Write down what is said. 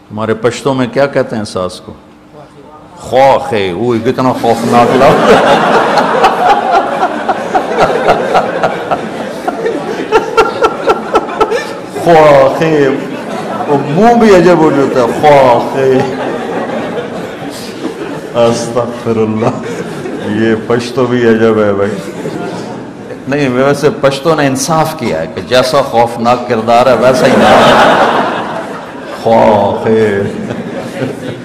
ہمارے پشتوں میں کیا کہتے ہیں ساس کو؟ خوخ ہے، وہ کتنا خوفناک لفظ خوخ ہے، وہ منہ بھی عجب ہو جاتا ہے، خوخ ہے۔ استغفر اللہ، یہ پشتو بھی عجب ہے بھائی۔ نہیں ویسے پشتوں نے انصاف کیا ہے کہ جیسا خوفناک کردار ہے ویسا ہی نام خوخ ہے۔